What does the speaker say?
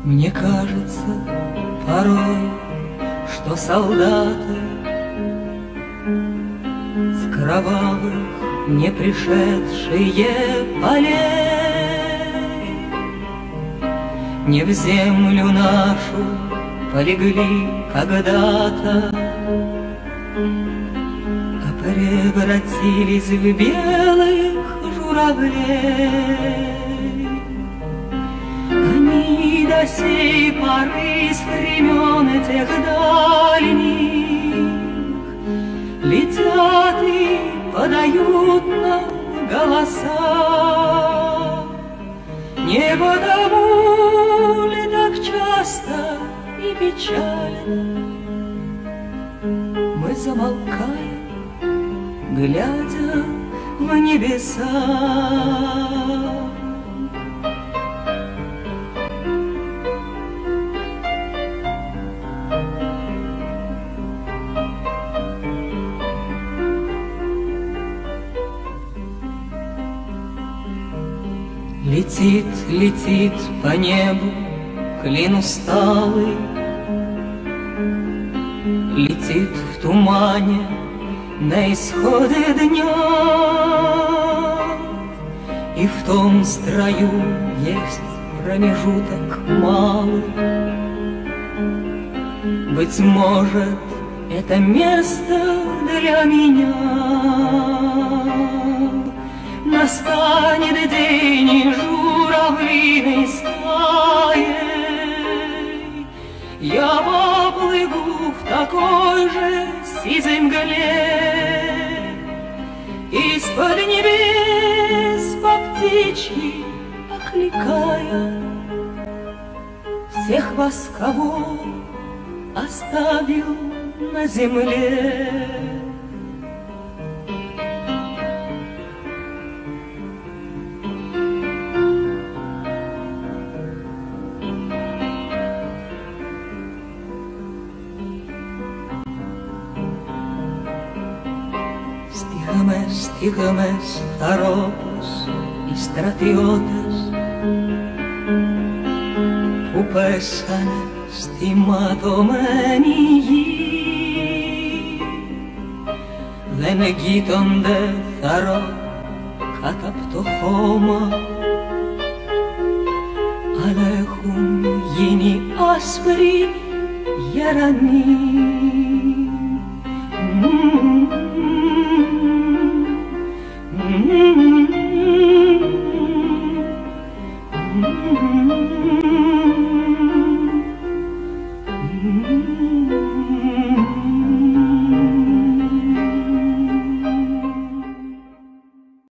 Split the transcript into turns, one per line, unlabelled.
Мне кажется порой, что солдаты с кровавых не пришедшие полей не в землю нашу полегли когда-то, а превратились в белых журавлей. Они до сей поры с времен этих дальних летят и подают нам голоса. Не потому ли так часто и печально мы замолкаем, глядя в небеса? Летит, летит по небу клин усталый, летит в тумане на исходе дня, и в том строю есть промежуток малый. Быть может, это место для меня. Настанет день и журавлиной стаей я поплыву в такой же сизой мгле, из-под небес по птичьи окликая всех вас, кого оставил на земле. Στίχαμες θαρρόπους οι στρατιώτες που πέσανε στη ματωμένη γη. Δεν εγγύτονται θαρρό κάτω απ' το χώμα, αλλά έχουν γίνει άσπροι γερανοί.